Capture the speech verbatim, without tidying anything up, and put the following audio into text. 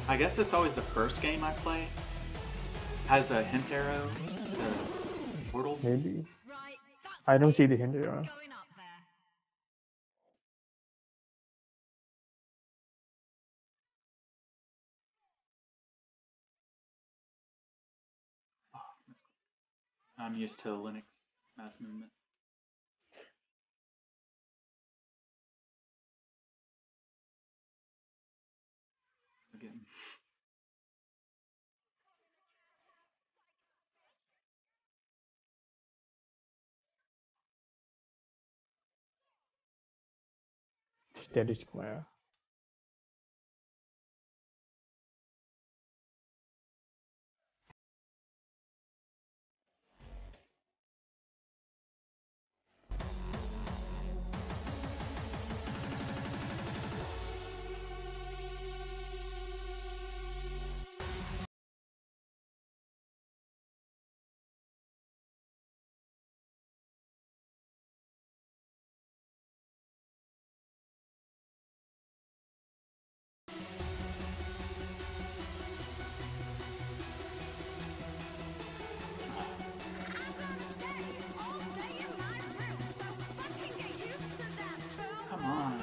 I guess it's always the first game I play has a hint arrow, the portal. Maybe. I don't see the hint arrow. I'm used to Linux mass movement. Again. Steady square. Come on.